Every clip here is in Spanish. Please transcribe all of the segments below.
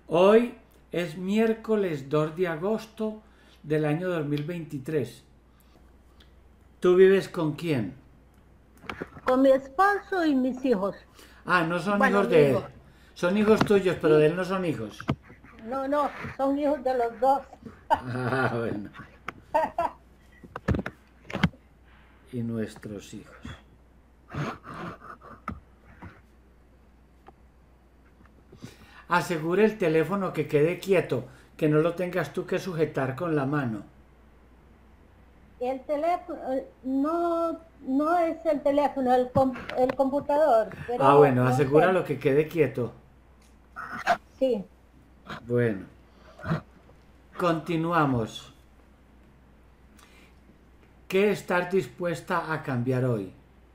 Hoy es miércoles 2 de agosto del año 2023. ¿Tú vives con quién? Con mi esposo y mis hijos. Ah, no son Bueno, hijos mi de hijo. él. Son hijos tuyos, pero de Sí, él no son hijos. no, no, son hijos de los dos. Ah, bueno. Y nuestros hijos. Asegure el teléfono que quede quieto, que no lo tengas tú que sujetar con la mano. El teléfono, no es el teléfono, el computador, Ah, pero bueno, no sé. asegúralo que quede quieto. Sí, Bueno, continuamos. ¿Qué estás dispuesta a cambiar hoy?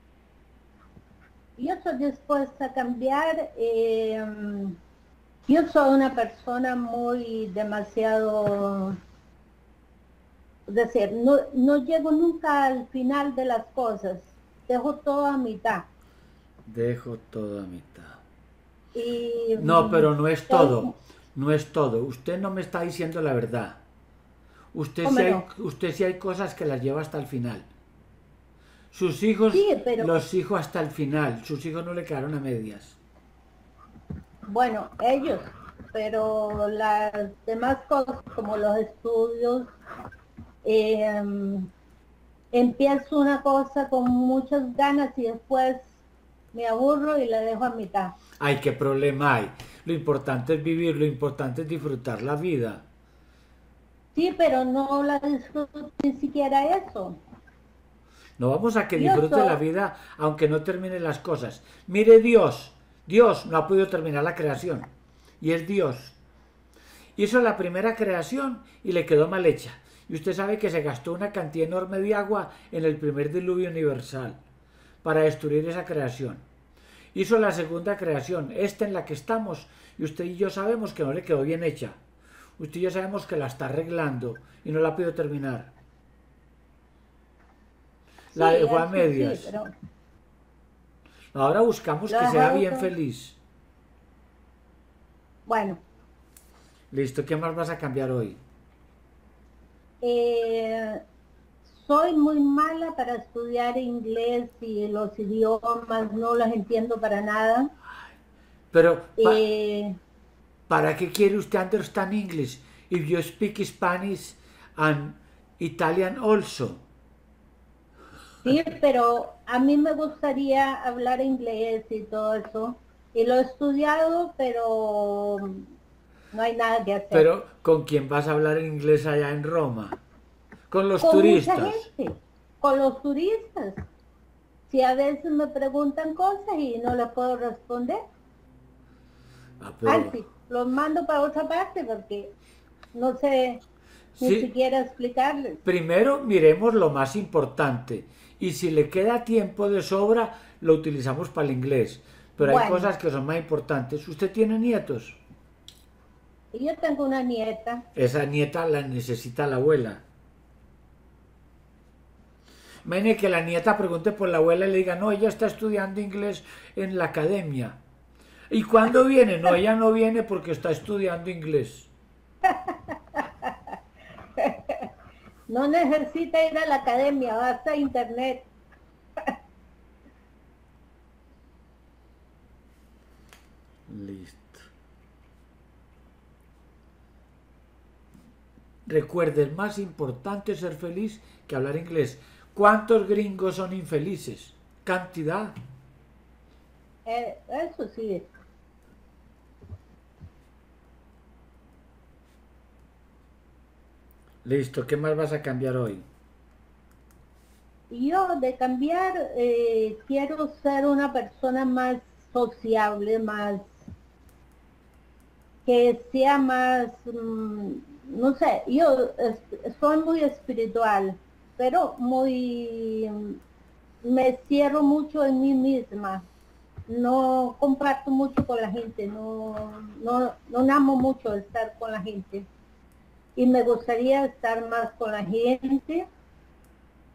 yo estoy dispuesta a cambiar. Yo soy una persona muy demasiado, es decir, no llego nunca al final de las cosas, dejo todo a mitad. Dejo todo a mitad. Y No, pero no es soy, todo. No es todo. Usted no me está diciendo la verdad. ¿cómo no? Usted sí hay cosas que las lleva hasta el final. Sus hijos Sí, pero los hijos hasta el final. Sus hijos no le quedaron a medias. bueno, ellos, pero las demás cosas como los estudios, eh, empiezo una cosa con muchas ganas y después me aburro y la dejo a mitad. Ay, qué problema hay. Lo importante es vivir, lo importante es disfrutar la vida. Sí, pero no la disfruto ni siquiera eso. No vamos a que Yo disfrute la soy, vida aunque no termine las cosas. Mire Dios. Dios no ha podido terminar la creación. Y es Dios. Hizo la primera creación y le quedó mal hecha. Y usted sabe que se gastó una cantidad enorme de agua en el primer diluvio universal para destruir esa creación. Hizo la segunda creación, esta en la que estamos, y usted y yo sabemos que no le quedó bien hecha. Usted y yo sabemos que la está arreglando y no la ha podido terminar. La sí, dejó a eso sí, medias. pero Ahora buscamos lo he que sea dejado bien todo. feliz. Bueno, Listo, ¿qué más vas a cambiar hoy? eh, soy muy mala para estudiar inglés y los idiomas, no los entiendo para nada. Pero, Eh, ¿para qué quiere usted understand English if you speak Spanish and Italian also? sí, pero a mí me gustaría hablar inglés y todo eso. Y lo he estudiado, pero no hay nada que hacer. Pero, ¿con quién vas a hablar en inglés allá en Roma? Con los Con mucha turistas. gente, con los turistas. Si a veces me preguntan cosas y no les puedo responder, Ah, pero... antes los mando para otra parte porque no sé ni Sí, siquiera explicarles. primero miremos lo más importante. Y si le queda tiempo de sobra, lo utilizamos para el inglés. Pero hay Bueno, cosas que son más importantes. ¿Usted tiene nietos? yo tengo una nieta. Esa nieta la necesita la abuela. Imagine que la nieta pregunte por la abuela y le diga, no, ella está estudiando inglés en la academia. ¿Y cuándo viene? No, ella no viene porque está estudiando inglés. No necesita ir a la academia, basta internet. Listo. Recuerde, el más importante es ser feliz que hablar inglés. ¿Cuántos gringos son infelices? Cantidad. Eso sí. Listo, ¿qué más vas a cambiar hoy? Yo de cambiar, quiero ser una persona más sociable, más, que sea más, no sé, soy muy espiritual, pero muy, me cierro mucho en mí misma. No comparto mucho con la gente, no amo mucho estar con la gente. Y me gustaría estar más con la gente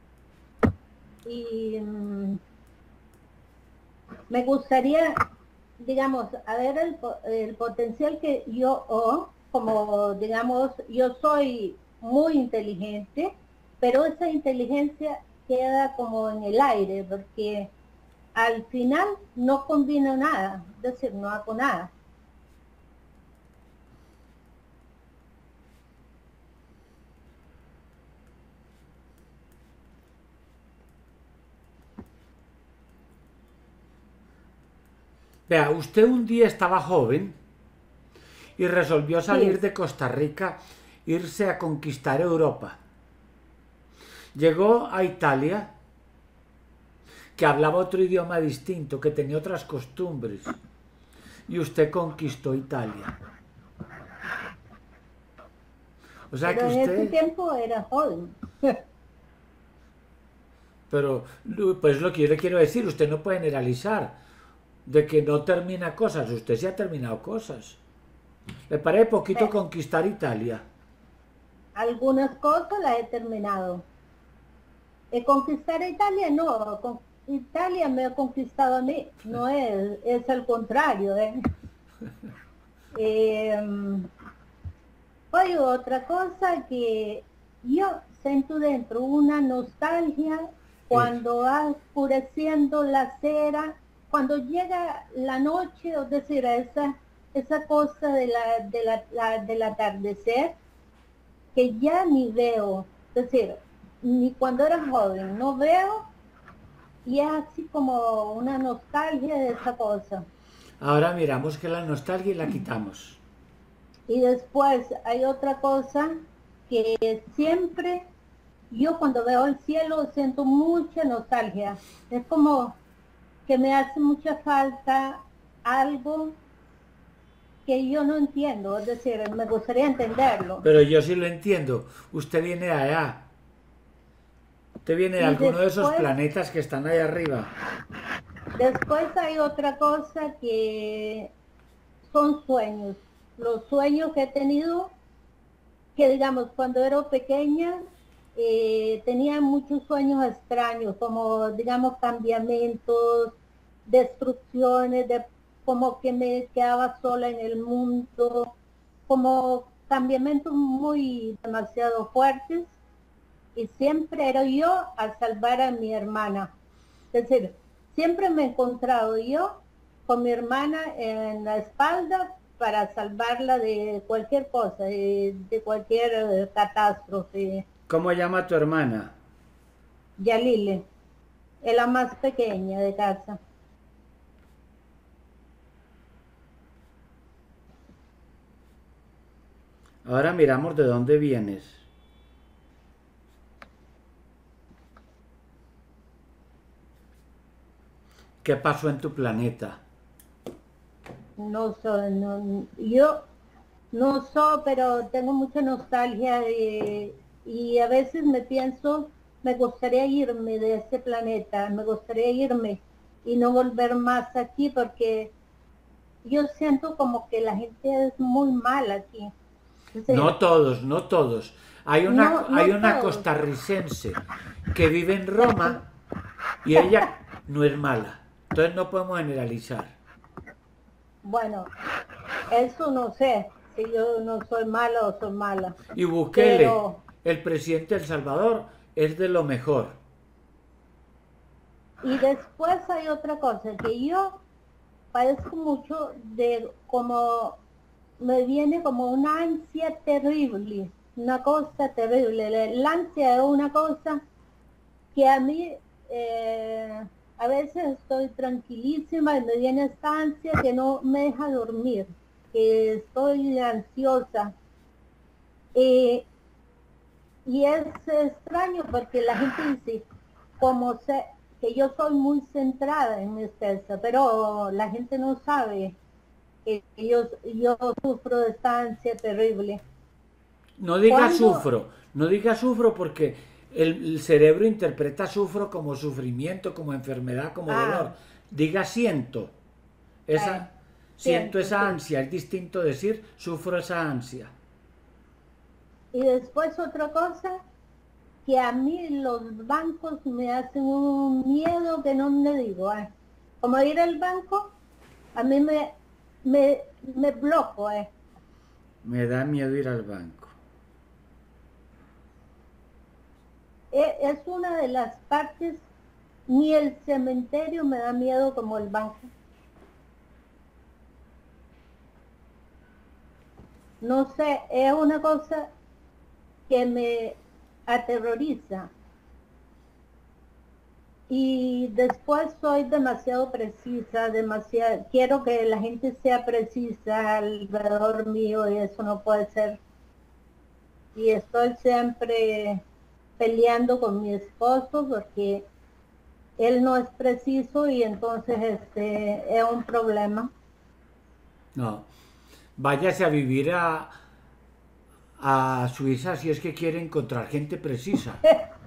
y me gustaría, digamos, a ver el potencial que yo, como digamos, yo soy muy inteligente, pero esa inteligencia queda como en el aire, porque al final no combino nada, es decir, no hago nada. Vea, usted un día estaba joven y resolvió salir Sí, de Costa Rica, irse a conquistar Europa. Llegó a Italia, que hablaba otro idioma distinto, que tenía otras costumbres, y usted conquistó Italia. O sea que pero en ese usted, tiempo era joven. pero pues lo que yo le quiero decir, usted no puede generalizar de que no termina cosas, usted sí ha terminado cosas. Le parece poquito conquistar Italia. Algunas cosas las he terminado. Conquistar a Italia no, Italia me ha conquistado a mí, no es al contrario. Eh, Oye, otra cosa que yo siento dentro una nostalgia Eso. cuando va oscureciendo la acera, cuando llega la noche, es decir, esa cosa del atardecer, que ya ni veo, es decir, ni cuando era joven, no veo, y es así como una nostalgia de esa cosa. Ahora miramos que la nostalgia y la quitamos. Y después hay otra cosa que siempre yo cuando veo el cielo siento mucha nostalgia. Es como que me hace mucha falta algo que yo no entiendo, es decir, me gustaría entenderlo. Pero yo sí lo entiendo. Usted viene de allá. Usted viene de Y alguno de esos después, planetas que están ahí arriba. después hay otra cosa que son sueños. Los sueños que he tenido, que digamos, cuando era pequeña, tenía muchos sueños extraños, como digamos cambiamientos, destrucciones, como que me quedaba sola en el mundo, como cambiamentos muy demasiado fuertes, y siempre era yo a salvar a mi hermana. Es decir, siempre me he encontrado yo con mi hermana en la espalda para salvarla de cualquier cosa, de cualquier catástrofe. ¿Cómo llama tu hermana? Yalile es la más pequeña de casa. Ahora miramos de dónde vienes. ¿Qué pasó en tu planeta? No soy, no, yo no soy, pero tengo mucha nostalgia y a veces me pienso, me gustaría irme de este planeta, me gustaría irme y no volver más aquí porque yo siento como que la gente es muy mala aquí. Es decir, No todos, no todos. no, Hay no una todos. costarricense que vive en Lastim- Roma y ella no es mala. Entonces no podemos generalizar. bueno, eso no sé si yo no soy mala o soy mala, Y Bukele, pero el presidente de El Salvador, es de lo mejor. y después hay otra cosa que yo padezco mucho de como me viene como una ansia terrible, una cosa terrible. La ansia es una cosa que a mí a veces estoy tranquilísima y me viene esta ansia que no me deja dormir, que estoy ansiosa. Eh, y es extraño porque la gente dice como que yo soy muy centrada en mi esposa, pero la gente no sabe que yo sufro de esta ansia terrible. No diga Cuando, sufro, no diga sufro porque el cerebro interpreta sufro como sufrimiento, como enfermedad, como dolor. ah, Diga siento. eh, Esa, siento siento, esa sí. ansia. Es distinto decir sufro esa ansia. Y después otra cosa, que a mí los bancos me hacen un miedo que no me digo. Como ir al banco A mí me bloco, Me da miedo ir al banco. Es una de las partes, ni el cementerio me da miedo como el banco. No sé, es una cosa que me aterroriza. Y después soy demasiado precisa, quiero que la gente sea precisa alrededor mío y eso no puede ser. Y estoy siempre peleando con mi esposo porque él no es preciso y entonces es un problema. No, váyase a vivir a Suiza si es que quiere encontrar gente precisa.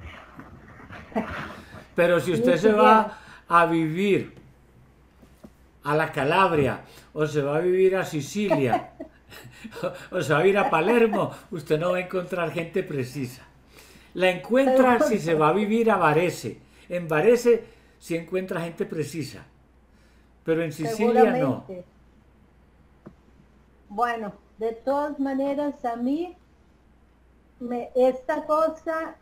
Pero si Ni usted se siquiera. va a vivir a la Calabria o se va a vivir a Sicilia o se va a ir a Palermo, usted no va a encontrar gente precisa. La encuentra si se va a vivir a Varese. En Varese sí encuentra gente precisa, pero en Sicilia no. Seguramente. Bueno, de todas maneras a mí esta cosa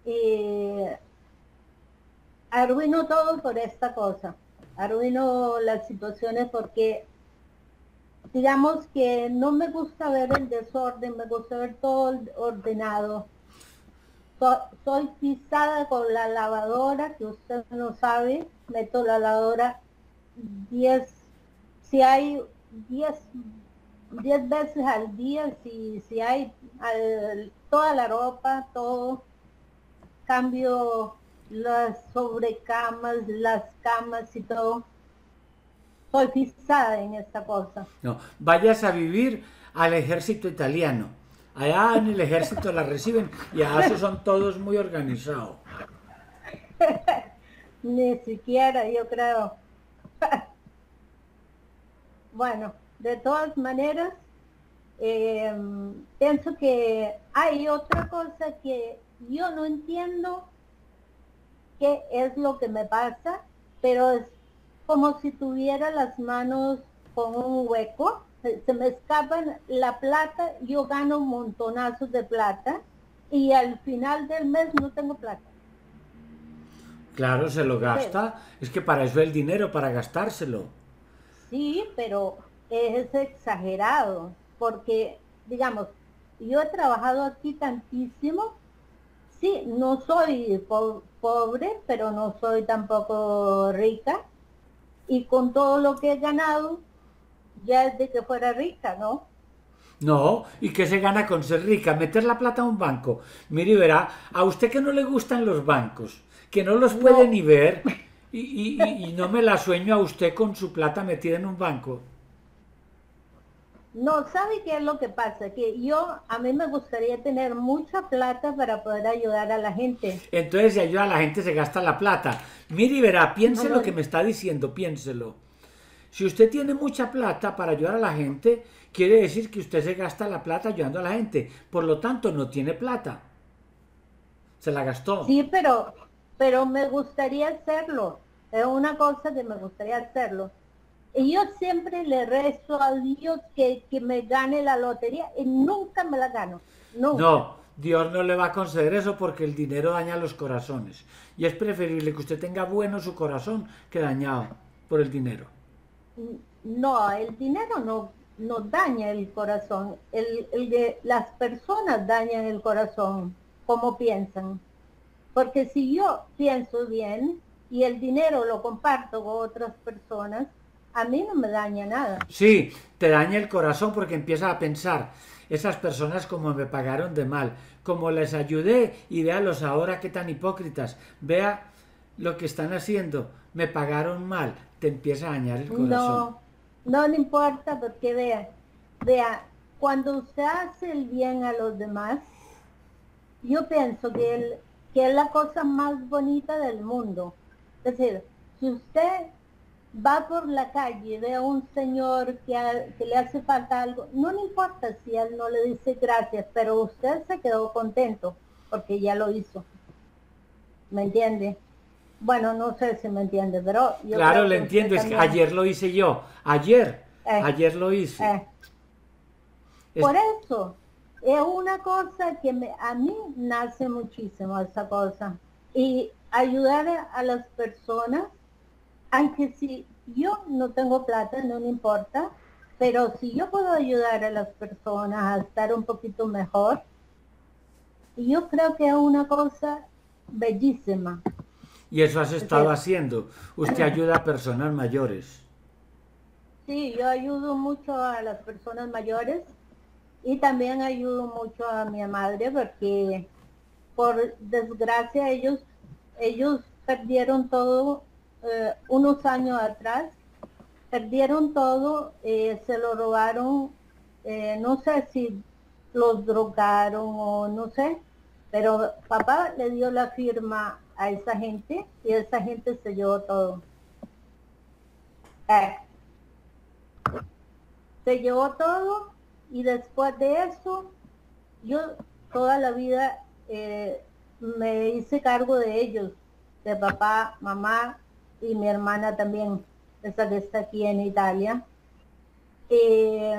arruino todo por esta cosa. Arruino las situaciones porque digamos que no me gusta ver el desorden, me gusta ver todo ordenado. Soy pisada con la lavadora, que usted no sabe, meto la lavadora 10, si hay 10 veces al día, si hay toda la ropa, todo, cambio las sobrecamas, las camas y todo. Soy pisada en esta cosa. No, vayas a vivir al ejército italiano. Allá en el ejército la reciben y allá son todos muy organizados. Ni siquiera, yo creo. Bueno, de todas maneras, pienso que hay otra cosa que yo no entiendo qué es lo que me pasa, pero es como si tuviera las manos con un hueco, se me escapan la plata, yo gano montonazos de plata y al final del mes no tengo plata. Claro, se lo Entonces, gasta. Es que para eso es el dinero, para gastárselo. sí, pero es exagerado, porque, digamos, yo he trabajado aquí tantísimo, sí, no soy pobre, pero no soy tampoco rica, y con todo lo que he ganado, ya es de que fuera rica, ¿no? No, ¿y qué se gana con ser rica? Meter la plata a un banco. Mire, y verá, a usted que no le gustan los bancos, que no los puede No, ni ver, y no me la sueño a usted con su plata metida en un banco. no, ¿sabe qué es lo que pasa? Que a mí me gustaría tener mucha plata para poder ayudar a la gente. Entonces, si ayuda a la gente, se gasta la plata. Mire y verá, No, piense lo no, que me está diciendo, piénselo. Si usted tiene mucha plata para ayudar a la gente, quiere decir que usted se gasta la plata ayudando a la gente. Por lo tanto, no tiene plata. Se la gastó. sí, pero me gustaría hacerlo. Es una cosa que me gustaría hacerlo. Y yo siempre le rezo a Dios que me gane la lotería y nunca me la gano. Nunca. No, Dios no le va a conceder eso porque el dinero daña los corazones. Y es preferible que usted tenga bueno su corazón que dañado por el dinero. No, el dinero no daña el corazón. Las personas dañan el corazón, como piensan. Porque si yo pienso bien y el dinero lo comparto con otras personas, a mí no me daña nada. Sí, te daña el corazón porque empiezas a pensar, esas personas como me pagaron de mal, como les ayudé y véalos ahora qué tan hipócritas, vea lo que están haciendo, me pagaron mal, te empieza a dañar el corazón. No, no le importa porque vea, cuando usted hace el bien a los demás, yo pienso que es la cosa más bonita del mundo. Es decir, si usted va por la calle y ve a un señor que le hace falta algo, no le importa si él no le dice gracias, pero usted se quedó contento porque ya lo hizo. ¿Me entiende? Bueno, no sé si me entiende, pero yo Claro, creo le que usted entiendo, es que también. ayer lo hice yo. Ayer, eh, ayer lo hice. eh. Es, Por eso, es una cosa que a mí nace muchísimo esa cosa. Y ayudar a las personas, aunque si yo no tengo plata, no me importa, pero si yo puedo ayudar a las personas a estar un poquito mejor, yo creo que es una cosa bellísima. y eso has Es estado decir, haciendo. Usted ayuda a personas mayores. sí, yo ayudo mucho a las personas mayores y también ayudo mucho a mi madre porque por desgracia ellos perdieron todo unos años atrás, perdieron todo, se lo robaron, no sé si los drogaron o no sé, pero papá le dio la firma a esa gente y esa gente se llevó todo. Eh, Se llevó todo y después de eso yo toda la vida me hice cargo de ellos, de papá, mamá y mi hermana también, esa que está aquí en Italia. Eh,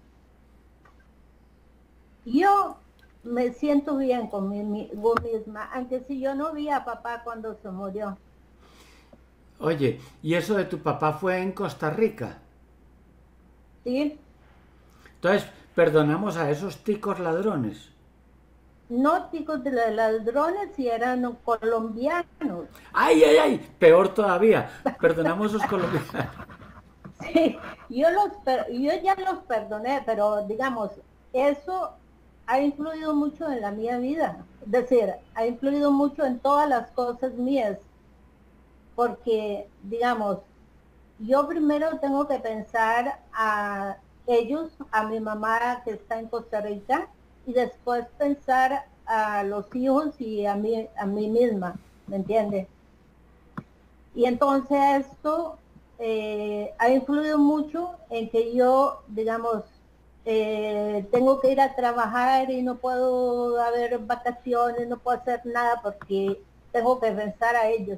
yo me siento bien conmigo misma, aunque si yo no vi a papá cuando se murió. Oye, ¿y eso de tu papá fue en Costa Rica? ¿Sí? Entonces, perdonamos a esos ticos ladrones. No chicos de los ladrones y eran colombianos. ¡Ay, ay, ay! Peor todavía. Perdonamos a los colombianos. Sí, yo ya los perdoné, pero digamos, eso ha influido mucho en la mía vida. Es decir, ha influido mucho en todas las cosas mías, porque, digamos, yo primero tengo que pensar a ellos, a mi mamá que está en Costa Rica, y después pensar a los hijos y a mí misma, ¿me entiendes? Y entonces esto ha influido mucho en que yo, digamos, tengo que ir a trabajar y no puedo haber vacaciones, no puedo hacer nada porque tengo que pensar a ellos.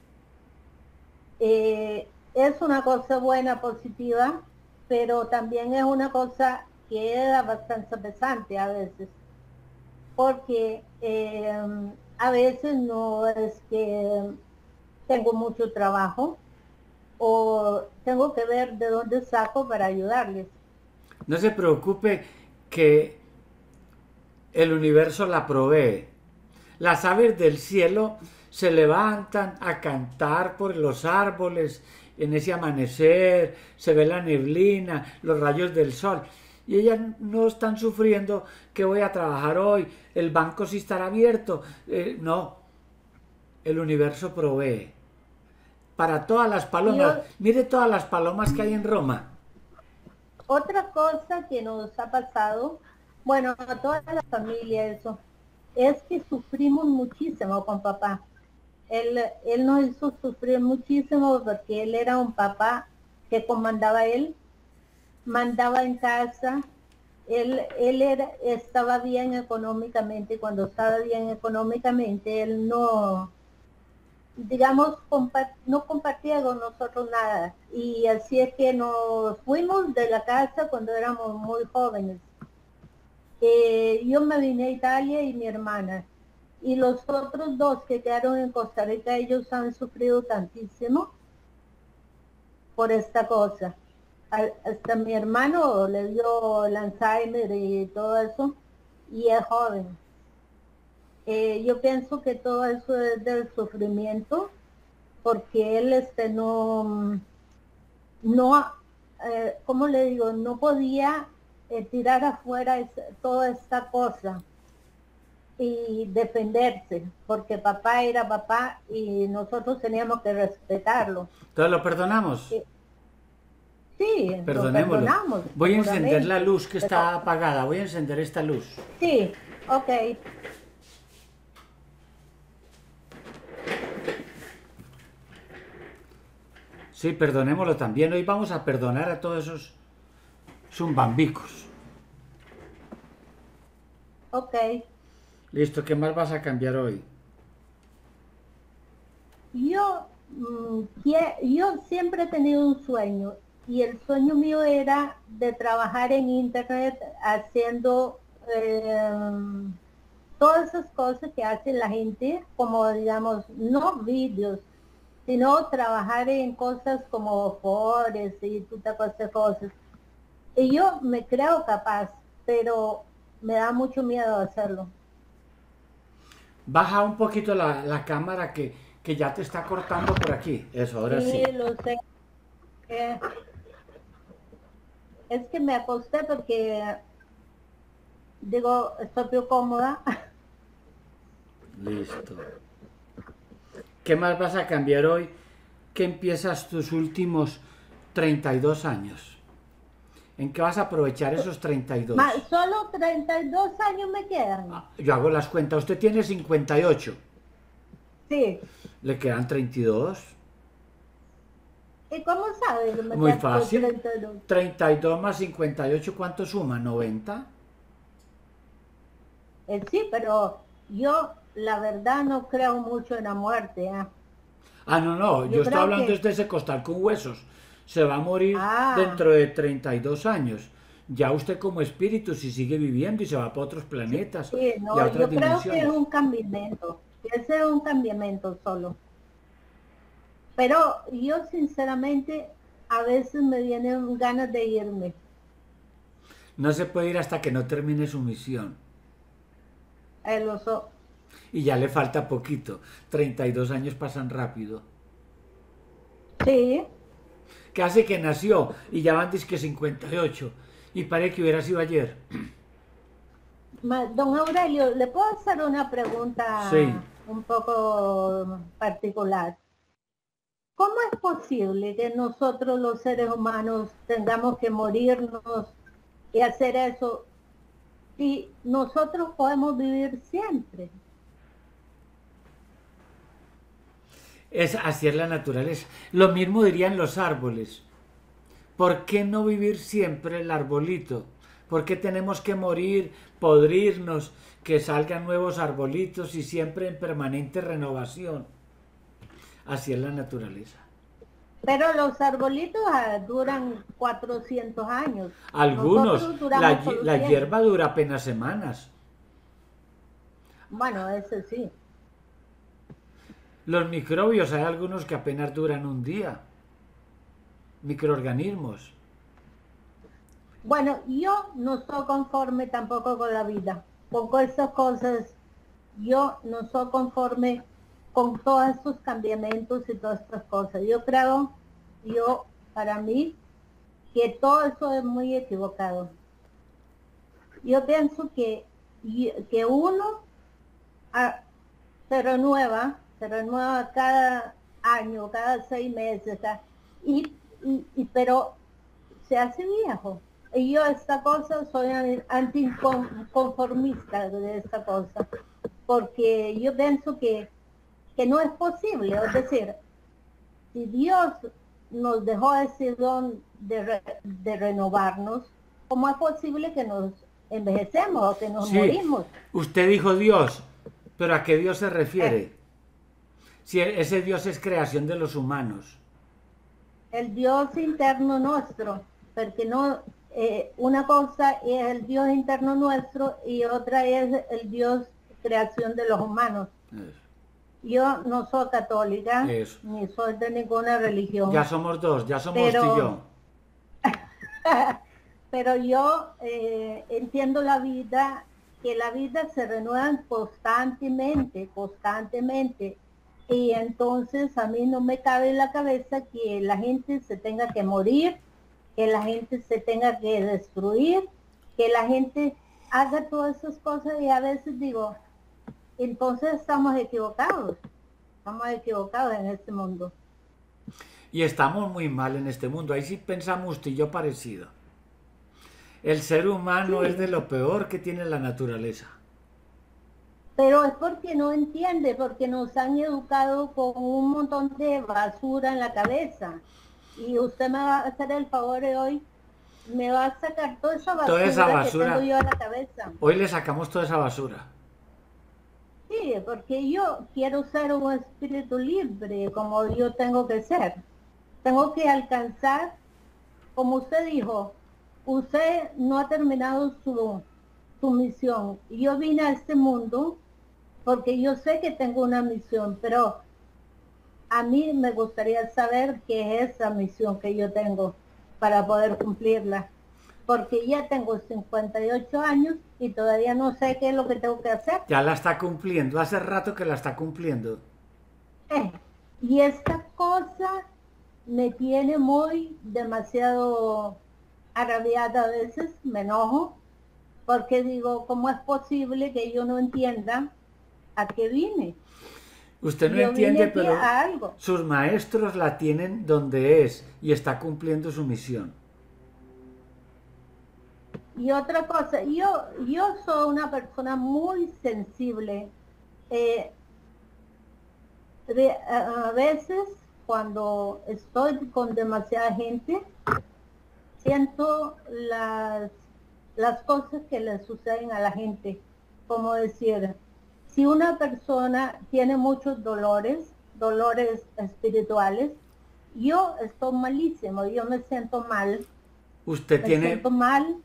Es una cosa buena, positiva, pero también es una cosa que era bastante pesante a veces, porque a veces no es que tengo mucho trabajo, o tengo que ver de dónde saco para ayudarles. No se preocupe que el universo la provee. Las aves del cielo se levantan a cantar por los árboles en ese amanecer, se ve la neblina, los rayos del sol. Y ellas no están sufriendo que voy a trabajar hoy, el banco sí estará abierto. No, el universo provee. Para todas las Y palomas, mire todas las palomas que hay en Roma. otra cosa que nos ha pasado, bueno, a toda la familia eso, es que sufrimos muchísimo con papá. Él nos hizo sufrir muchísimo porque él era un papá que comandaba él, mandaba en casa, estaba bien económicamente, cuando estaba bien económicamente, él no, digamos, no compartía con nosotros nada. Y así es que nos fuimos de la casa cuando éramos muy jóvenes. Yo me vine a Italia y mi hermana. Y los otros dos que quedaron en Costa Rica, ellos han sufrido tantísimo por esta cosa. Hasta mi hermano le dio el Alzheimer y todo eso, y es joven. Yo pienso que todo eso es del sufrimiento, porque él no, ¿cómo le digo? No podía tirar afuera toda esta cosa y defenderse, porque papá era papá y nosotros teníamos que respetarlo. Entonces lo perdonamos. Eh, sí, lo Perdonémoslo. perdonamos, Voy a encender la seguramente, luz que pero está apagada. Voy a encender esta luz. sí, ok, Sí, perdonémoslo también. Hoy vamos a perdonar a todos esos zumbambicos. ok. Listo, ¿qué más vas a cambiar hoy? Yo, yo siempre he tenido un sueño y el sueño mío era de trabajar en internet haciendo todas esas cosas que hace la gente, como digamos, no vídeos, sino trabajar en cosas como Forex y todas esas cosas. Y yo me creo capaz, pero me da mucho miedo hacerlo. Baja un poquito la cámara que ya te está cortando por aquí. Eso, ahora Sí, sí. lo sé. Eh, es que me acosté porque, digo, estoy muy cómoda. Listo. ¿Qué más vas a cambiar hoy que empiezas tus últimos 32 años? ¿En qué vas a aprovechar esos 32? Solo 32 años me quedan. Yo hago las cuentas. Usted tiene 58. Sí. ¿Le quedan 32? ¿Y cómo sabes que me Muy quedan fácil. 32? 32 más 58, ¿cuánto suma? ¿90? Sí, pero yo la verdad no creo mucho en la muerte. Ah, no, no. Yo Yo estoy creo hablando que, de ese costal con huesos. Se va a morir ah, dentro de 32 años. Ya usted como espíritu, si sigue viviendo y se va para otros sí, planetas sí, y a no, otras yo creo que es dimensiones. un cambiamiento. Ese es un cambiamiento solo. Pero yo sinceramente a veces me vienen ganas de irme. No se puede ir hasta que no termine su misión. Lo Y ya le falta poquito. 32 años pasan rápido. sí, Casi que nació y ya van que 58. Y parece que hubiera sido ayer. Don Aurelio, ¿le puedo hacer una Sí. pregunta un poco particular? ¿Cómo es posible que nosotros los seres humanos tengamos que morirnos y hacer eso si nosotros podemos vivir siempre? Así es la naturaleza. Lo mismo dirían los árboles. ¿Por qué no vivir siempre el arbolito? ¿Por qué tenemos que morir, podrirnos, que salgan nuevos arbolitos y siempre en permanente renovación? Así es la naturaleza. Pero los arbolitos duran 400 años. Algunos, Nosotros duramos solo la 100. hierba dura apenas semanas. Bueno, eso sí. Los microbios, hay algunos que apenas duran un día. Microorganismos. Bueno, yo no estoy conforme tampoco con la vida. Con esas cosas, yo no soy conforme con todos estos cambiamientos y todas estas cosas. Yo creo, para mí, que todo eso es muy equivocado. Yo pienso que uno se renueva cada año, cada 6 meses, pero se hace viejo. Y yo esta cosa soy anticonformista de esta cosa, porque yo pienso que no es posible. Es decir, si Dios nos dejó ese don de renovarnos, ¿cómo es posible que nos envejecemos o que nos Sí, morimos? usted dijo Dios, pero ¿a qué Dios se Eh, refiere? Si ese Dios es creación de los humanos. el Dios interno nuestro, porque no, una cosa es el Dios interno nuestro y otra es el Dios creación de los humanos. Eso, Yo no soy católica, eso. ni soy de ninguna religión, Ya somos dos, ya somos usted y pero, yo. pero yo entiendo la vida, que la vida se renueva constantemente, constantemente. Y entonces a mí no me cabe en la cabeza que la gente se tenga que morir, que la gente se tenga que destruir, que la gente haga todas esas cosas y a veces digo, entonces estamos equivocados en este mundo. Y estamos muy mal en este mundo. Ahí sí pensamos usted y yo parecido. El ser humano es de Sí, lo peor que tiene la naturaleza. pero es porque no entiende, porque nos han educado con un montón de basura en la cabeza. Y usted me va a hacer el favor de hoy, me va a sacar toda esa Toda esa basura que tengo basura, yo en la cabeza. hoy le sacamos toda esa basura. Sí, porque yo quiero ser un espíritu libre, como yo tengo que ser. Tengo que alcanzar, como usted dijo, usted no ha terminado su misión. Yo vine a este mundo porque yo sé que tengo una misión, pero a mí me gustaría saber qué es esa misión que yo tengo para poder cumplirla. Porque ya tengo 58 años y todavía no sé qué es lo que tengo que hacer. Ya la está cumpliendo, hace rato que la está cumpliendo. Eh, y esta cosa me tiene muy demasiado agraviada a veces, me enojo, porque digo, ¿cómo es posible que yo no entienda a qué vine? Usted no Yo vine entiende, aquí pero a algo. sus maestros la tienen donde es y está cumpliendo su misión. Y otra cosa, yo soy una persona muy sensible. Eh, a veces cuando estoy con demasiada gente, siento las cosas que le suceden a la gente. Como decir, si una persona tiene muchos dolores espirituales, yo estoy malísimo, yo Usted me siento tiene, mal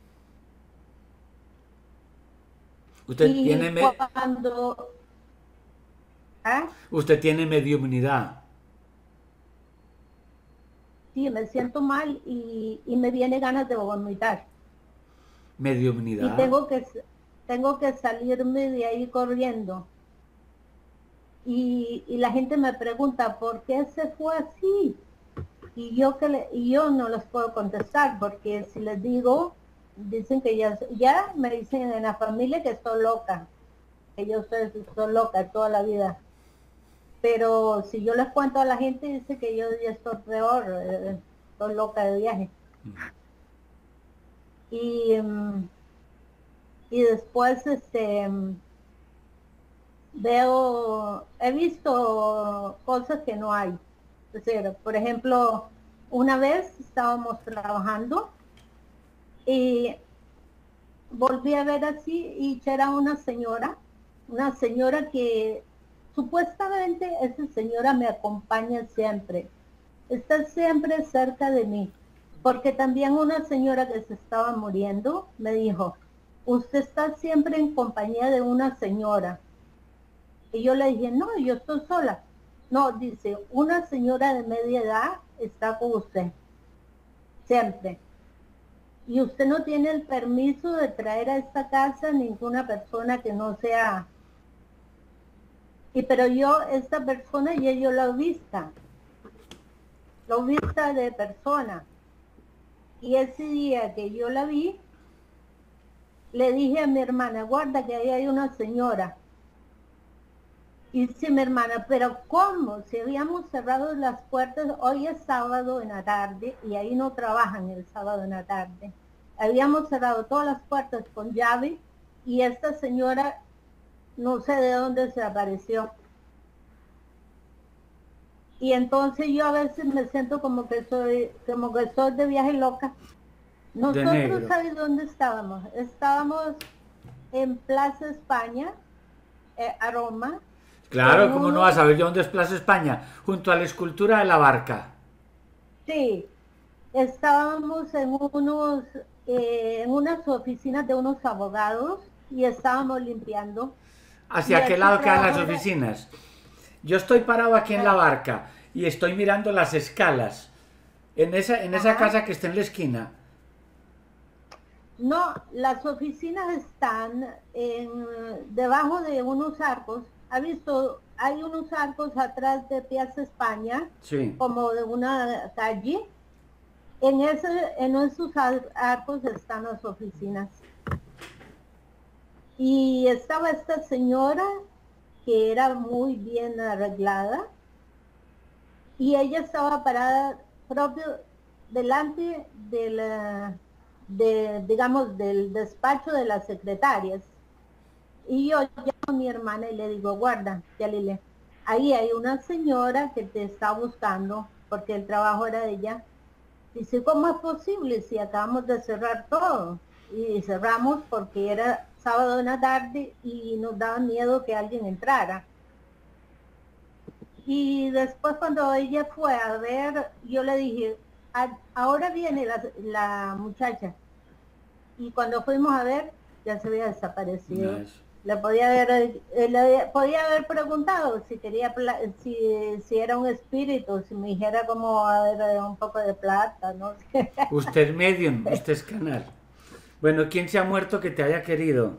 usted y tiene, cuando, ¿ah? usted tiene mediunidad. Sí, me siento mal y me viene ganas de vomitar. Y Mediunidad. tengo que salirme de ahí corriendo. Y la gente me pregunta, ¿por qué se fue así? Y yo no les puedo contestar, porque si les digo, dicen que ya me dicen en la familia que estoy loca, que yo estoy loca toda la vida. Pero si yo les cuento a la gente, dice que yo ya estoy peor, estoy loca de viaje. Y, y después he visto cosas que no hay. Es decir, por ejemplo, una vez estábamos trabajando y volví a ver así y era una señora que supuestamente esa señora me acompaña siempre, está siempre cerca de mí, porque también una señora que se estaba muriendo me dijo, usted está siempre en compañía de una señora. Y yo le dije, no, yo estoy sola. No, dice, una señora de media edad está con usted, siempre. Y usted no tiene el permiso de traer a esta casa ninguna persona que no sea. Y pero yo, esta persona, ya yo la lo vista de persona. Y ese día que yo la vi, le dije a mi hermana, guarda que ahí hay una señora. Y dice mi hermana, pero ¿cómo? Si habíamos cerrado las puertas, hoy es sábado en la tarde y ahí no trabajan el sábado en la tarde. Habíamos cerrado todas las puertas con llave y esta señora no sé de dónde se apareció. Y entonces yo a veces me siento como que soy de viaje loca. De Nosotros, negro. ¿sabes dónde estábamos? Estábamos en Plaza España, a Roma, Claro, en ¿cómo no vas a unos, saber yo dónde es Plaza España? Junto a la escultura de la barca. sí, estábamos en unas oficinas de unos abogados y estábamos limpiando. Y ¿Hacia qué este lado quedan las trabajo era, oficinas? Yo estoy parado aquí en la barca y estoy mirando las escalas. En esa ajá, casa que está en la esquina. no, las oficinas están debajo de unos arcos. ¿Ha visto? Hay unos arcos atrás de Piazza España, Sí. como de una calle. En esos arcos están las oficinas. Y estaba esta señora que era muy bien arreglada y ella estaba parada propio delante digamos, del despacho de las secretarias. Y yo llamo a mi hermana y le digo, guarda, Yalile, ahí hay una señora que te está buscando porque el trabajo era de ella. Dice, ¿cómo es posible si acabamos de cerrar todo? Y cerramos porque sábado en la tarde y nos daba miedo que alguien entrara. Y después cuando ella fue a ver, yo le dije, ahora viene la muchacha. Y cuando fuimos a ver, ya se había desaparecido. Nice. Le podía haber preguntado si quería, si era un espíritu, si me dijera como a ver un poco de plata, no sé. Usted es medium, usted es canal. Bueno, ¿quién se ha muerto que te haya querido?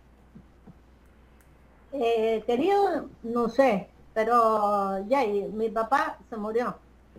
Querido, no sé, pero ya, y mi papá se murió.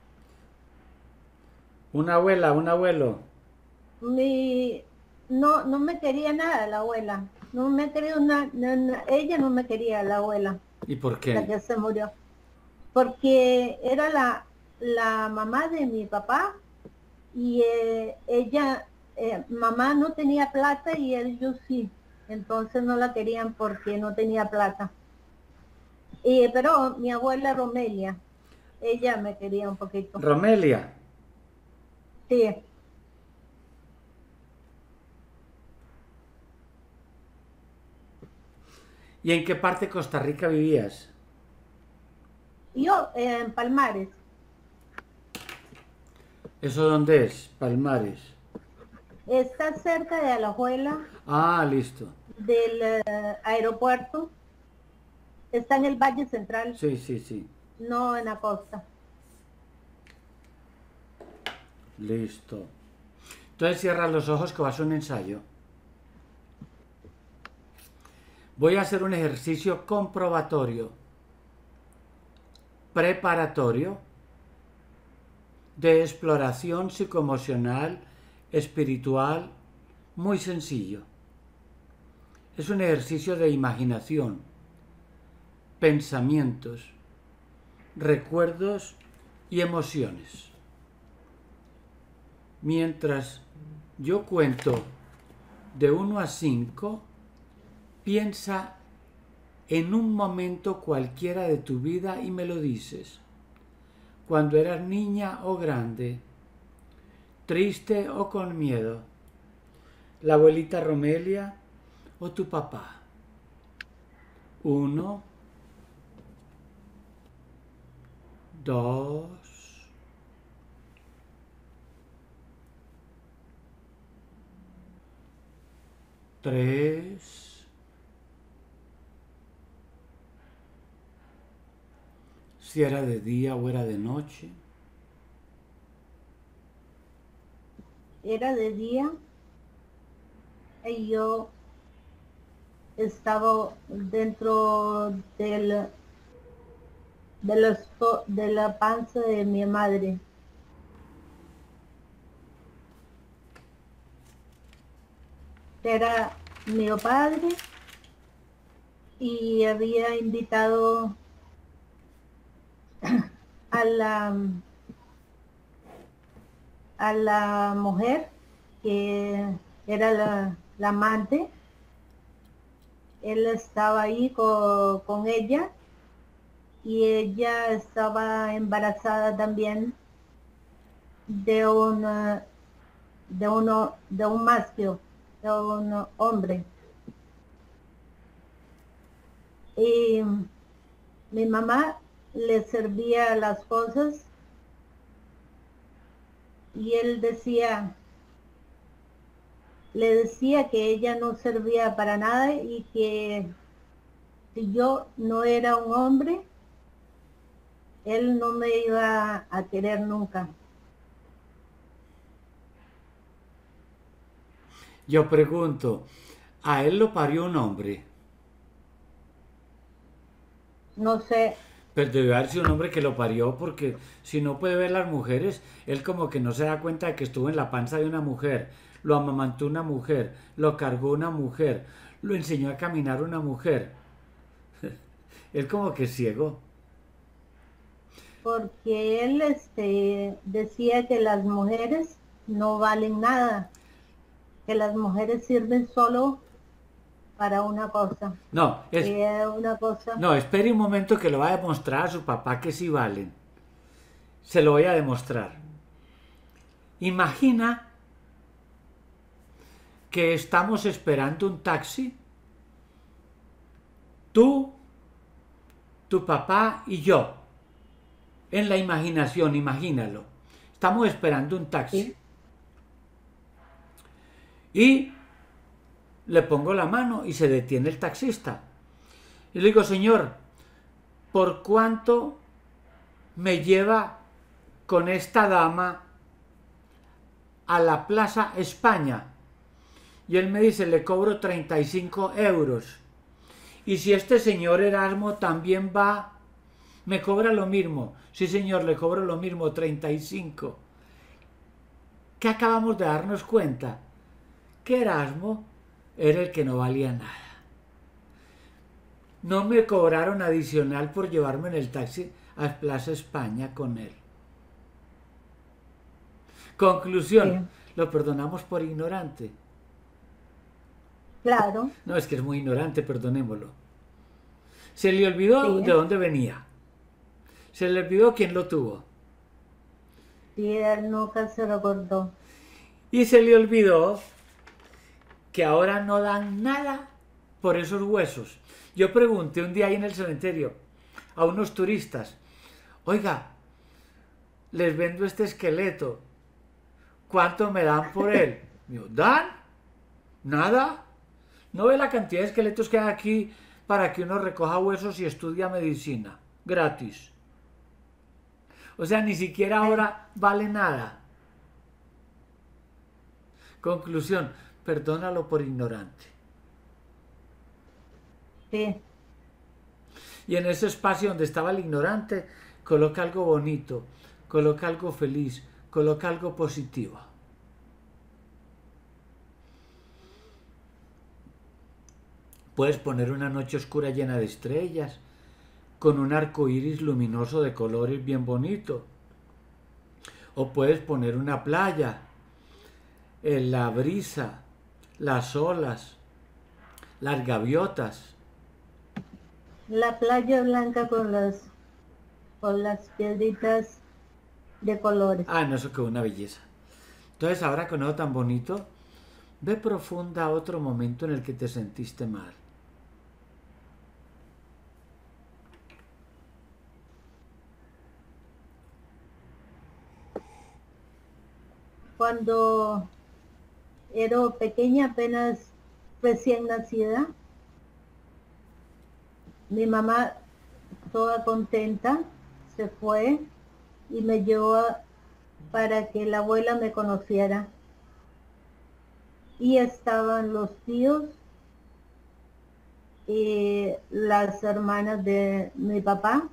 ¿Una abuela, un abuelo? Mi, no me quería nada la abuela. No me quería ella no me quería la abuela, ¿Y por la qué? que se murió. Porque era la mamá de mi papá y ella, mamá no tenía plata y ellos sí. Entonces no la querían porque no tenía plata. Pero mi abuela Romelia, ella me quería un poquito. Romelia. Sí. ¿Y en qué parte de Costa Rica vivías? Yo en Palmares. ¿Eso dónde es? Palmares. Está cerca de Alajuela, Ah, listo. del aeropuerto. Está en el Valle Central, Sí, sí, sí. no en la costa. Listo. Entonces cierra los ojos que va a ser un ensayo. Voy a hacer un ejercicio comprobatorio, preparatorio, de exploración psicoemocional, espiritual, muy sencillo. Es un ejercicio de imaginación, pensamientos, recuerdos y emociones. Mientras yo cuento de 1 a 5, piensa en un momento cualquiera de tu vida y me lo dices. Cuando eras niña o grande, triste o con miedo, la abuelita Romelia o tu papá. 1, 2, 3, si era de día o era de noche. Era de día y yo estaba dentro de la panza de mi madre. Era mi padre y había invitado a la mujer que era la amante. Él estaba ahí con ella y ella estaba embarazada también de de un macho, de un hombre. Y mi mamá le servía las cosas y él le decía que ella no servía para nada y que si yo no era un hombre, él no me iba a querer nunca. Yo pregunto, ¿a él lo parió un hombre? No sé, Pero debe haber sido un hombre que lo parió porque si no puede ver las mujeres, él como que no se da cuenta de que estuvo en la panza de una mujer, lo amamantó una mujer, lo cargó una mujer, lo enseñó a caminar una mujer. Él como que es ciego. porque él decía que las mujeres no valen nada, que las mujeres sirven solo para una cosa. No, Una cosa, no, espere un momento que lo va a demostrar a su papá que sí valen. Se lo voy a demostrar. Imagina que estamos esperando un taxi tú, tu papá y yo. En la imaginación, imagínalo. Estamos esperando un taxi. Sí. Y le pongo la mano y se detiene el taxista. Y le digo, señor, ¿por cuánto me lleva con esta dama a la Plaza España? Y él me dice, le cobro 35 euros. Y si este señor Erasmo también va, me cobra lo mismo. Sí, señor, le cobro lo mismo, 35. ¿Qué acabamos de darnos cuenta? Que Erasmo era el que no valía nada. No me cobraron adicional por llevarme en el taxi a Plaza España con él. Conclusión, Sí. lo perdonamos por ignorante. Claro, No, es que es muy ignorante, perdonémoslo. Se le olvidó sí. de dónde venía. Se le olvidó quién lo tuvo. Sí, él nunca se recordó. Y se le olvidó que ahora no dan nada por esos huesos. Yo pregunté un día ahí en el cementerio a unos turistas, oiga, les vendo este esqueleto, ¿cuánto me dan por él? Digo, ¿dan? ¿Nada? ¿No ve la cantidad de esqueletos que hay aquí para que uno recoja huesos y estudia medicina? Gratis. O sea, ni siquiera ahora vale nada. Conclusión, perdónalo por ignorante. Sí, Y en ese espacio donde estaba el ignorante, coloca algo bonito, coloca algo feliz, coloca algo positivo. Puedes poner una noche oscura llena de estrellas, con un arco iris luminoso de colores bien bonito. O puedes poner una playa, la brisa, las olas, las gaviotas. la playa blanca con las piedritas de colores. Ah, no, eso quedó una belleza. Entonces ahora con eso tan bonito, ve profunda a otro momento en el que te sentiste mal. Cuando era pequeña, apenas recién nacida, mi mamá, toda contenta, se fue y me llevó para que la abuela me conociera. Y estaban los tíos y las hermanas de mi papá.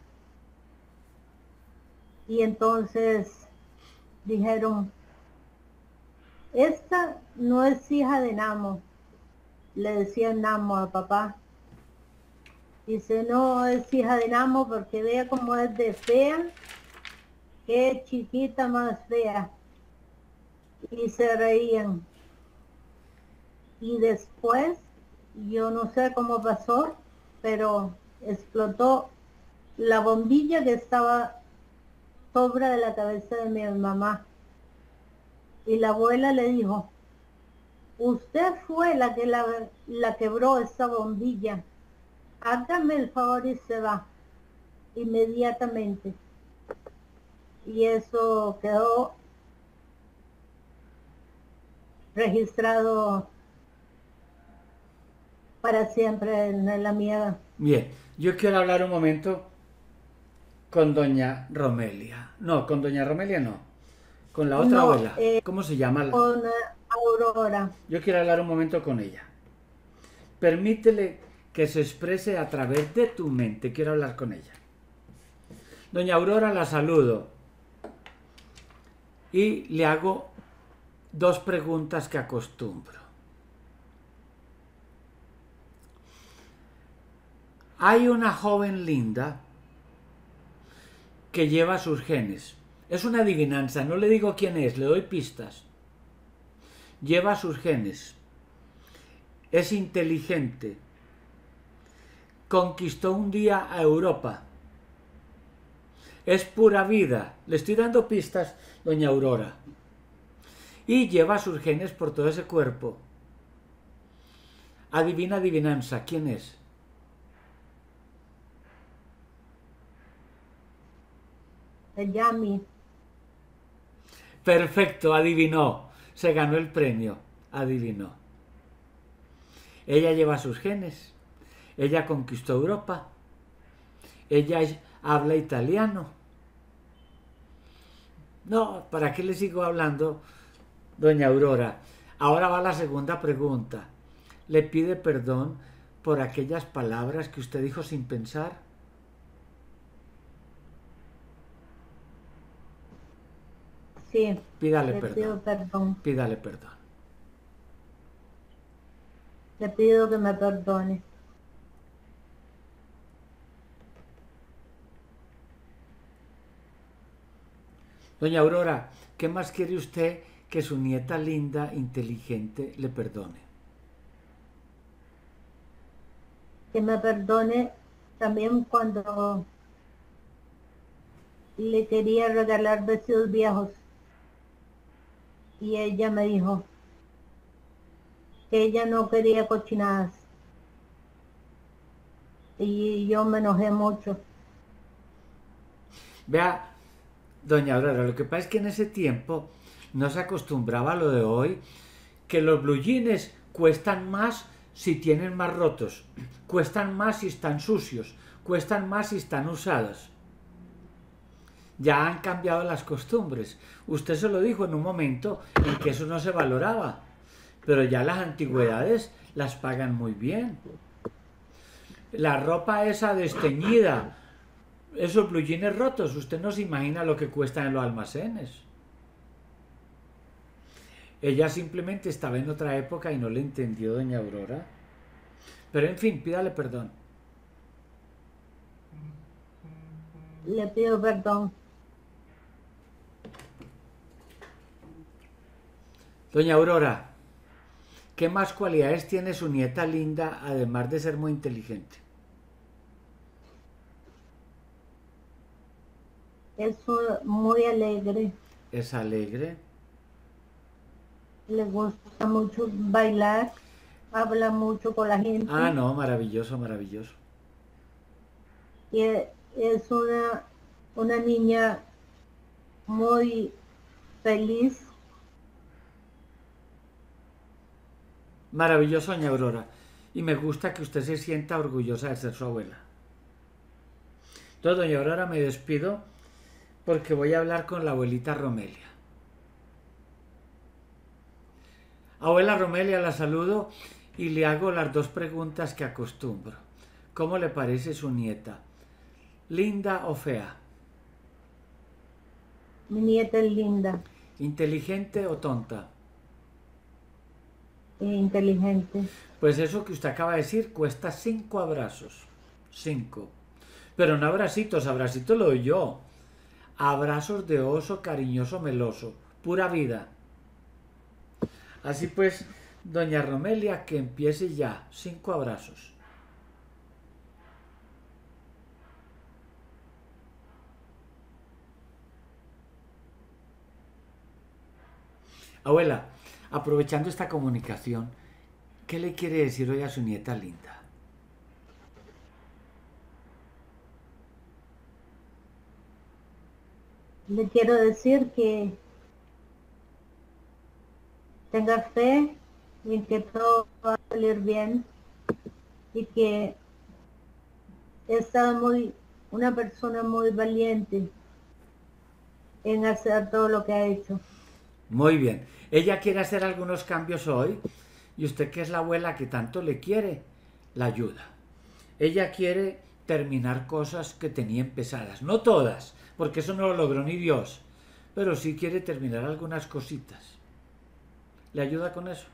Y entonces dijeron, esta no es hija de Namo. Le decían Namo a papá. Dice, no es hija de Namo porque vea cómo es de fea. Qué chiquita más fea. Y se reían. Y después, yo no sé cómo pasó, pero explotó la bombilla que estaba sobre de la cabeza de mi mamá. Y la abuela le dijo, usted fue la que la quebró esa bombilla. Hágame el favor y se va inmediatamente. Y eso quedó registrado para siempre en la mía. Bien, yo quiero hablar un momento con doña Romelia. No, con doña Romelia no. Con la otra No, abuela. ¿Cómo se llama? con Aurora. Yo quiero hablar un momento con ella. Permítele que se exprese a través de tu mente. Quiero hablar con ella. Doña Aurora, la saludo. Y le hago dos preguntas que acostumbro. Hay una joven linda que lleva sus genes. Es una adivinanza, no le digo quién es, le doy pistas. Lleva sus genes. Es inteligente. Conquistó un día a Europa. Es pura vida. Le estoy dando pistas, doña Aurora. Y lleva sus genes por todo ese cuerpo. Adivina, adivinanza, ¿quién es? Yami. Perfecto, adivinó. Se ganó el premio. Adivinó. Ella lleva sus genes. Ella conquistó Europa. Ella habla italiano. No, ¿para qué le sigo hablando, doña Aurora? Ahora va la segunda pregunta. ¿Le pide perdón por aquellas palabras que usted dijo sin pensar? Sí, Pídale le pido perdón. perdón. Pídale perdón. Le pido que me perdone. Doña Aurora, ¿qué más quiere usted que su nieta linda, inteligente, le perdone? Que me perdone también cuando le quería regalar vestidos viejos. Y ella me dijo que ella no quería cochinadas. Y yo me enojé mucho. Vea, doña Aurora, lo que pasa es que en ese tiempo no se acostumbraba a lo de hoy, que los blue jeans cuestan más si tienen más rotos, cuestan más si están sucios, cuestan más si están usados. Ya han cambiado las costumbres. Usted se lo dijo en un momento en que eso no se valoraba, pero ya las antigüedades las pagan muy bien. La ropa esa desteñida, esos blue jeans rotos, usted no se imagina lo que cuestan en los almacenes. Ella simplemente estaba en otra época y no le entendió, doña Aurora. Pero en fin, pídale perdón. Le pido perdón. Doña Aurora, ¿qué más cualidades tiene su nieta linda además de ser muy inteligente? Es muy alegre. Es alegre. Le gusta mucho bailar. Habla mucho con la gente. Ah, no, maravilloso, maravilloso. Y es una niña muy feliz. Maravilloso, doña Aurora. Y me gusta que usted se sienta orgullosa de ser su abuela. Entonces, doña Aurora, me despido porque voy a hablar con la abuelita Romelia. Abuela Romelia, la saludo y le hago las dos preguntas que acostumbro. ¿Cómo le parece su nieta? ¿Linda o fea? Mi nieta es linda ¿Inteligente o tonta? e inteligente. Pues eso que usted acaba de decir cuesta 5 abrazos. 5. Pero no abracitos, abracitos lo doy yo. Abrazos de oso cariñoso meloso. Pura vida. Así pues, doña Romelia, que empiece ya. 5 abrazos. Abuela, aprovechando esta comunicación, ¿qué le quiere decir hoy a su nieta linda? Le quiero decir que tenga fe en que todo va a salir bien y que he estado una persona muy valiente en hacer todo lo que ha hecho. Muy bien. Ella quiere hacer algunos cambios hoy y usted, que es la abuela que tanto le quiere, la ayuda. Ella quiere terminar cosas que tenía empezadas. No todas, porque eso no lo logró ni Dios, pero sí quiere terminar algunas cositas. ¿Le ayuda con eso?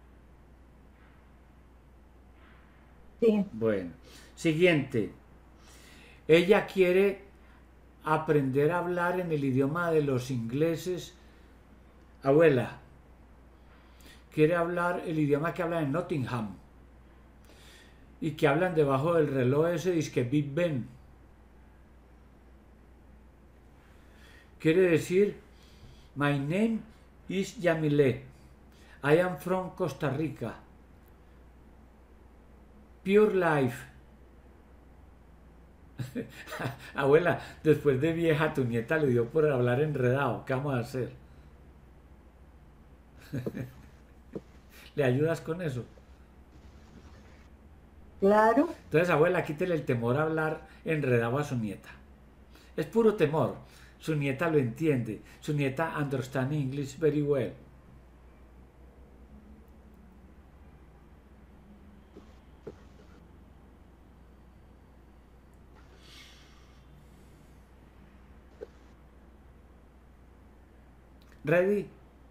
Sí, Bueno. Siguiente. Ella quiere aprender a hablar en el idioma de los ingleses. Abuela, quiere hablar el idioma que hablan en Nottingham y que hablan debajo del reloj ese disque Big Ben. Quiere decir, my name is Yamile. I am from Costa Rica. Pure life. Abuela, después de vieja tu nieta le dio por hablar enredado. ¿Qué vamos a hacer? ¿Le ayudas con eso? Claro, Entonces, abuela, quítele el temor a hablar enredado a su nieta. Es puro temor. Su nieta lo entiende. Su nieta understand English very well. Ready?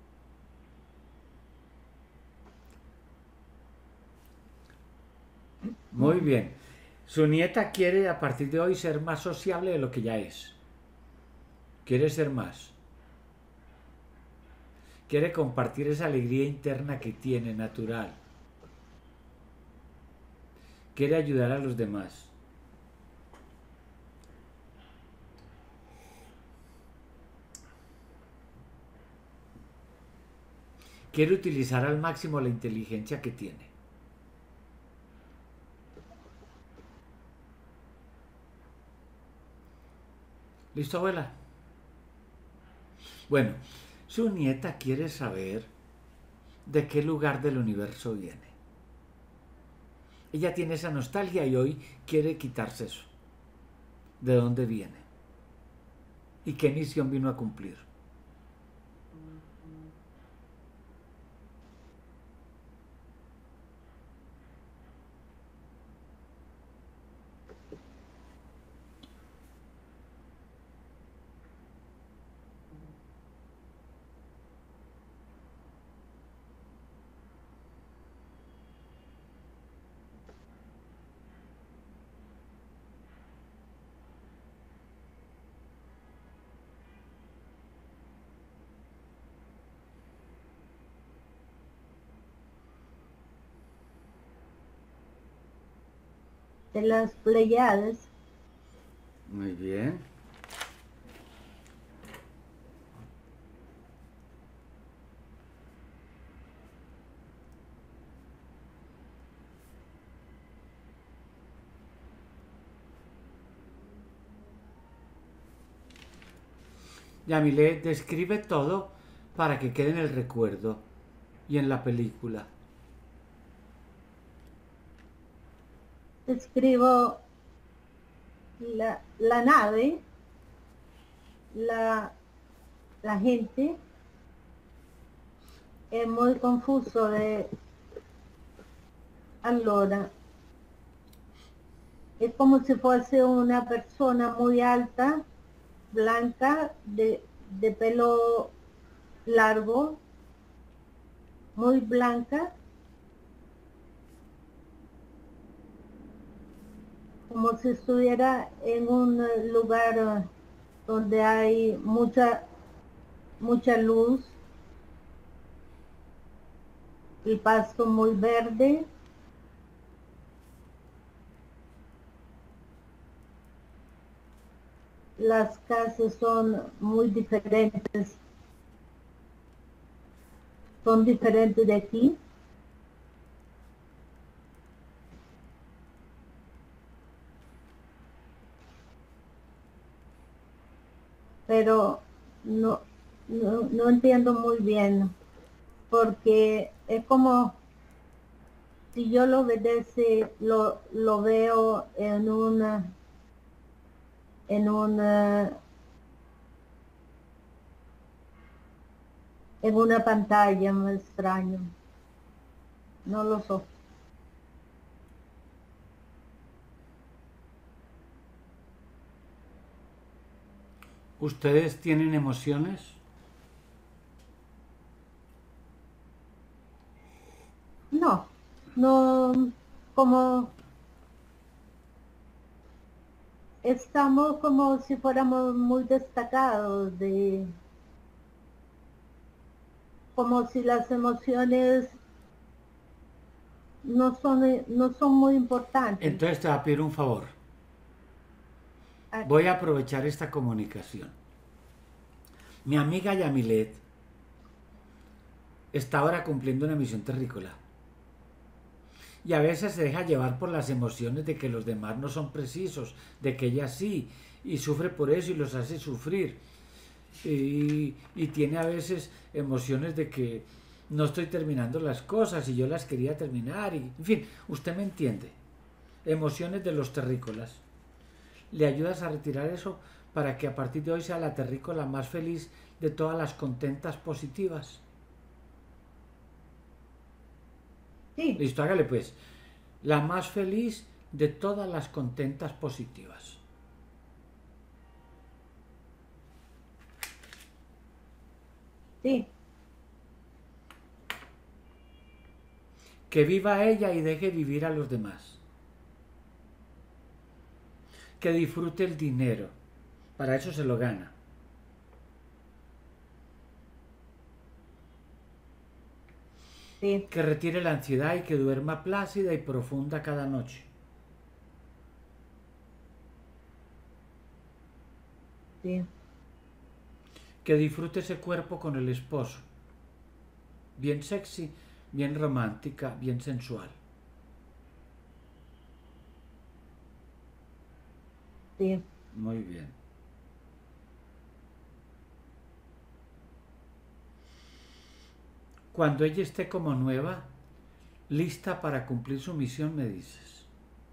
Muy bien. Su nieta quiere a partir de hoy ser más sociable de lo que ya es. Quiere ser más. Quiere compartir esa alegría interna que tiene natural. Quiere ayudar a los demás. Quiere utilizar al máximo la inteligencia que tiene. ¿Listo, abuela? Bueno, su nieta quiere saber de qué lugar del universo viene. Ella tiene esa nostalgia y hoy quiere quitarse eso. ¿De dónde viene? ¿Y qué misión vino a cumplir? de las Pleiades. Muy bien. Yamile describe todo para que quede en el recuerdo y en la película. Escribo la nave, la gente. Es muy confuso de allora. Es como si fuese una persona muy alta, blanca, de pelo largo, muy blanca, como si estuviera en un lugar donde hay mucha luz, el pasto muy verde. Las casas son muy diferentes, son diferentes de aquí. Pero no entiendo muy bien, porque es como si yo lo obedece, lo veo en una pantalla, muy extraño. No lo sé. ¿Ustedes tienen emociones? No, como estamos como si fuéramos muy destacados como si las emociones no son muy importantes. Entonces te voy a pedir un favor. Voy a aprovechar esta comunicación. Mi amiga Yamilet está ahora cumpliendo una misión terrícola. Y a veces se deja llevar por las emociones de que los demás no son precisos, de que ella sí, y sufre por eso y los hace sufrir. Y tiene a veces emociones de que no estoy terminando las cosas y yo las quería terminar. Y, en fin, usted me entiende. Emociones de los terrícolas. Le ayudas a retirar eso para que a partir de hoy sea la terrícola más feliz de todas las contentas positivas. Sí, Listo, hágale pues. La más feliz de todas las contentas positivas. sí, Que viva ella y deje vivir a los demás. Que disfrute el dinero. Para eso se lo gana. sí, Que retire la ansiedad y que duerma plácida y profunda cada noche. sí, Que disfrute ese cuerpo con el esposo. Bien sexy, bien romántica, bien sensual. sí. Muy bien. Cuando ella esté como nueva, lista para cumplir su misión, me dices.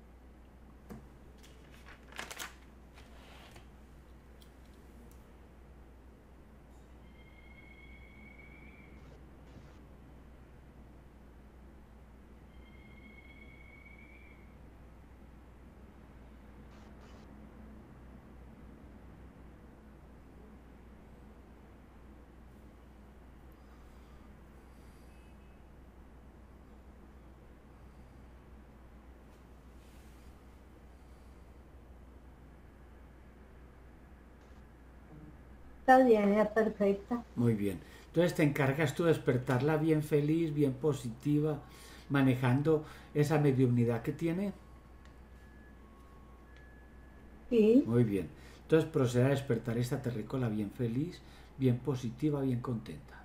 Está bien, es perfecta. Muy bien. Entonces te encargas tú de despertarla bien feliz, bien positiva, manejando esa mediunidad que tiene. Sí, Muy bien. Entonces procede a despertar esta terrícola bien feliz, bien positiva, bien contenta.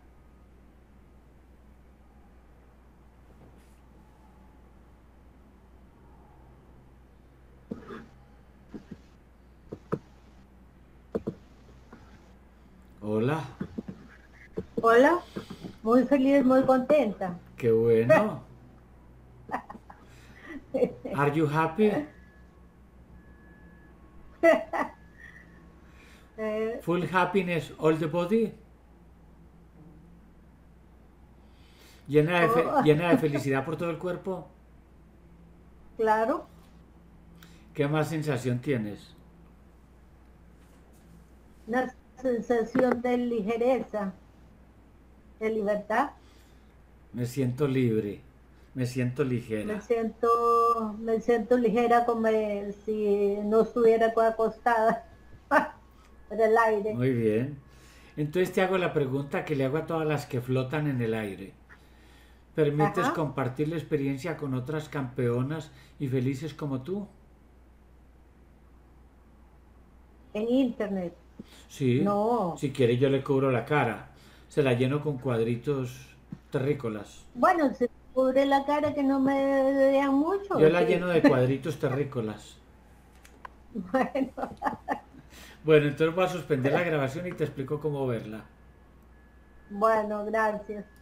Hola, hola, muy feliz, muy contenta. qué bueno. Are you happy? Eh, Full happiness all the body. oh, Llena de felicidad por todo el cuerpo. claro, ¿Qué más sensación tienes? una sensación de ligereza, de libertad. Me siento libre, me siento Me ligera. siento, me siento ligera como si no estuviera acostada por el aire. Muy bien. Entonces te hago la pregunta que le hago a todas las que flotan en el aire. ¿Permites Ajá, compartir la experiencia con otras campeonas y felices como tú? en internet. Sí, No. si quiere yo le cubro la cara. Se la lleno con cuadritos terrícolas. Bueno, se cubre la cara que no me vean Yo mucho, la lleno sí. de cuadritos terrícolas. Bueno, Bueno, entonces voy a suspender la grabación y te explico cómo verla. bueno, gracias.